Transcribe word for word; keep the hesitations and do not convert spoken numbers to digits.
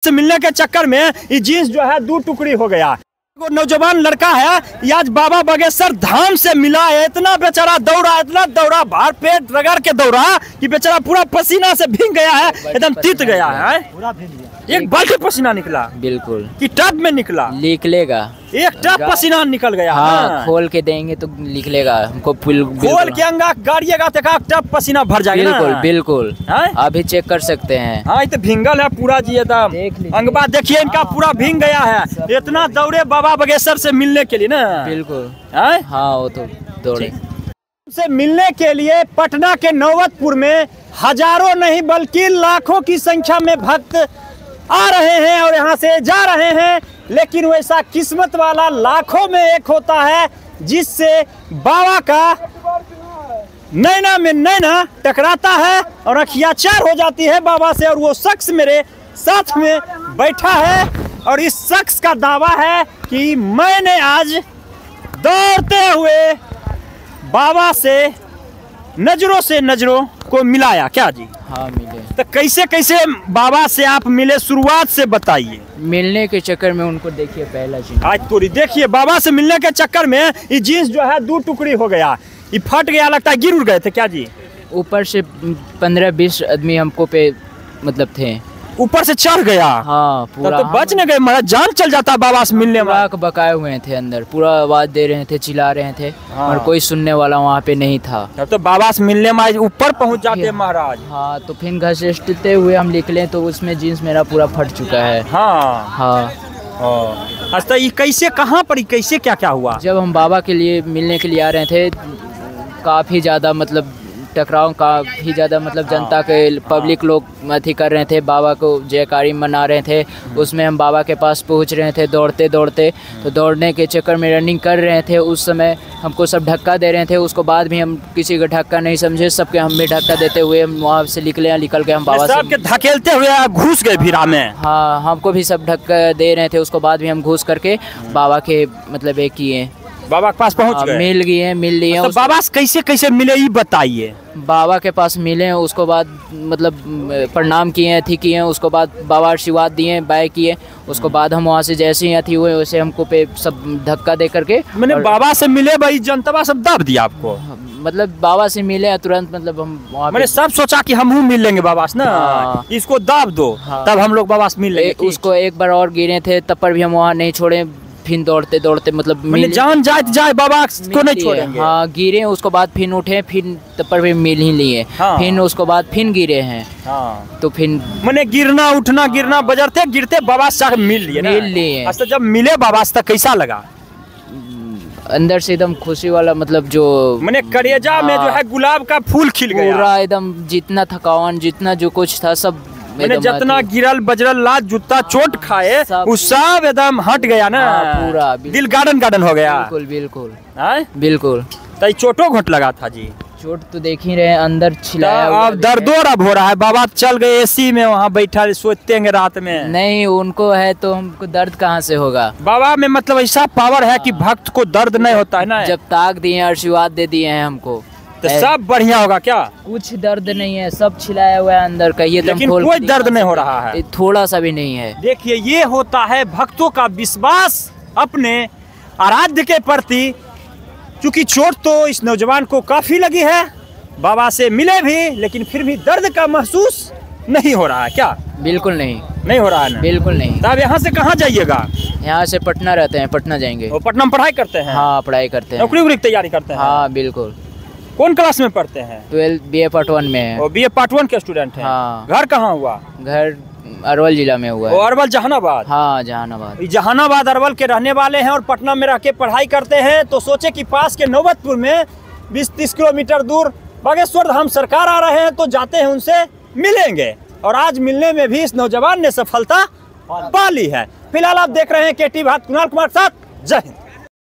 से मिलने के चक्कर में ये जीन्स जो है दो टुकड़ी हो गया। वो नौजवान लड़का है ये आज बाबा बागेश्वर धाम से मिला है, इतना बेचारा दौड़ा इतना दौड़ा भार पेट रगड़ के दौड़ा कि बेचारा पूरा पसीना से भीग गया है, एकदम तीत गया है, पूरा भीग गया। एक बाल्टी पसीना निकला बिल्कुल कि टब में निकला निकलेगा, एक टब पसीना निकल गया। हाँ, हाँ। खोल के देंगे तो निकलेगा हमको, खोल के अंगा गाड़िएगा तो एक टब पसीना भर जाएगा। बिल्कुल बिल्कुल अभी चेक कर सकते हैं। हाँ तो भींगल है पूरा जी एकदम, अंगबा देखिए इनका पूरा भींग गया है, इतना दौड़े बाबा बागेश्वर से मिलने के लिए ना। बिल्कुल हाँ हाँ वो तो दौड़े से मिलने के लिए पटना के नौबतपुर में हजारों नहीं बल्कि लाखों की संख्या में भक्त आ रहे हैं और यहाँ से जा रहे हैं। लेकिन वैसा किस्मत वाला लाखों में एक होता है जिससे बाबा का नैना में नैना टकराता है और अखियाँ चार हो जाती है बाबा से। और वो शख्स मेरे साथ में बैठा है और इस शख्स का दावा है कि मैंने आज दौड़ते हुए बाबा से नजरों से नजरों को मिलाया। क्या जी? हाँ मिले। तो कैसे कैसे बाबा से आप मिले, शुरुआत से बताइए। मिलने के चक्कर में उनको देखिए पहला जीन्स आज तोरी देखिए बाबा से मिलने के चक्कर में ये जीन्स जो है दो टुकड़ी हो गया, ये फट गया, लगता है गिर उड़ गए थे। क्या जी? ऊपर से पंद्रह बीस आदमी हमको पे मतलब थे, ऊपर से चढ़ गया। हाँ पूरा तो बच न गए, हमारा जान चल जाता बाबा से मिलने में। बकाए हुए थे अंदर, पूरा आवाज दे रहे थे, चिल्ला रहे थे। हाँ। और कोई सुनने वाला वहाँ पे नहीं था। तब तो बाबा से मिलने में ऊपर पहुँच जाते महाराज। हाँ तो फिर घसीटते हुए हम निकले तो उसमें जीन्स मेरा पूरा फट चुका है। हाँ हाँ अच्छा ये कैसे, कहाँ पर, कैसे, क्या क्या हुआ? जब हम बाबा के लिए मिलने के लिए आ रहे थे काफ़ी ज़्यादा मतलब टकराव काफ़ी ज़्यादा मतलब जनता के पब्लिक लोग अथी कर रहे थे, बाबा को जयकारी मना रहे थे। उसमें हम बाबा के पास पहुंच रहे थे दौड़ते दौड़ते, तो दौड़ने के चक्कर में रनिंग कर रहे थे। उस समय हमको सब धक्का दे रहे थे, उसको बाद भी हम किसी का धक्का नहीं समझे, सबके हम भी धक्का देते हुए हम वहाँ से निकले, निकल के हम बाबा से सबके धकेलते हुए घुस गए भीड़ा में। हाँ हमको भी सब धक्का दे रहे थे, उसको बाद भी हम घुस करके बाबा के मतलब एक किए, बाबा के पास पहुंच गए, मिल गए मिल लिए। तो बाबा से कैसे कैसे मिले ये बताइए। बाबा के पास मिले, उसको बाद मतलब प्रणाम किए, अथी किए, उसको बाद बाबा आशीर्वाद दिए, बाय किए। उसको बाद हम वहाँ से जैसे ही अथी हुए वैसे हमको पे सब धक्का दे करके मैंने बाबा से मिले भाई, जनता सब दाब दिया आपको। मतलब बाबा से मिले तुरंत, मतलब हम वहाँ मैंने सब सोचा कि हम मिल लेंगे बाबा से ना। हाँ। इसको दाब दो। हाँ। तब हम लोग बाबा से मिल लेंगे। उसको एक बार और गिरे थे तब पर भी हम वहाँ नहीं छोड़े, फिर दौड़ते दौड़ते मतलब जान जाए जाए बाबा को नहीं छोड़ेंगे। हाँ गिरे, उसको बाद फिर उठे, फिर तब पर भी मिल ही लिए। हाँ। फिर उसको बाद फिर गिरे हैं। हाँ। तो फिर मैंने गिरना उठना गिरना बजरते गिरते बाबा से मिल लिए मिल लिए। अच्छा जब मिले बाबा से कैसा लगा? अंदर से एकदम खुशी वाला, मतलब जो मैंने करेजा हाँ। में जो है गुलाब का फूल खिल गया पूरा एकदम, जितना थकान जितना जो कुछ था सब मैंने जितना गिरल बजरल लात जूता चोट खाए वो सब एकदम हट गया ना। हाँ, पूरा दिल गार्डन गार्डन हो गया। बिल्कुल बिल्कुल है? बिल्कुल। तो चोटो घोट लगा था जी? चोट तो देख ही रहे, अंदर छिलाया। अब दर्दो अब हो रहा है। बाबा चल गए एसी में, वहाँ बैठा सोते हैं रात में। नहीं उनको है तो हमको दर्द कहाँ से होगा? बाबा में मतलब ऐसा पावर है कि भक्त को दर्द नहीं होता है ना। जब ताक दिए, आशीर्वाद दे दिए हैं हमको, तो सब बढ़िया होगा। क्या कुछ दर्द नहीं है, सब छिलाया हुआ है अंदर का, ये लेकिन कोई दर्द नहीं हो रहा है, थोड़ा सा भी नहीं है। देखिए ये होता है भक्तों का विश्वास अपने आराध्य के प्रति। क्योंकि चोट तो इस नौजवान को काफी लगी है, बाबा से मिले भी लेकिन फिर भी दर्द का महसूस नहीं हो रहा है। क्या? बिल्कुल नहीं नहीं हो रहा है ना? बिल्कुल नहीं। तब यहाँ से कहाँ जाइएगा? यहाँ से पटना रहते हैं, पटना जाएंगे। वो पटना में पढ़ाई करते हैं? हाँ पढ़ाई करते हैं, नौकरी वोकरी की तैयारी करते हैं? हाँ बिल्कुल। कौन क्लास में पढ़ते हैं? Twelfth B A part one में है। बी ए पार्ट वन के स्टूडेंट हैं। हाँ। घर कहाँ हुआ? घर अरवल जिला में हुआ है। अरवल जहानाबाद? हाँ जहानाबाद। जहानाबाद अरवल के रहने वाले हैं और पटना में रह के पढ़ाई करते हैं। तो सोचे कि पास के नौबतपुर में बीस तीस किलोमीटर दूर बागेश्वर धाम सरकार आ रहे हैं, तो जाते हैं उनसे मिलेंगे। और आज मिलने में भी इस नौजवान ने सफलता पा ली है। फिलहाल आप देख रहे हैं के टी भारत, कुणाल कुमार के साथ। जय हिंद।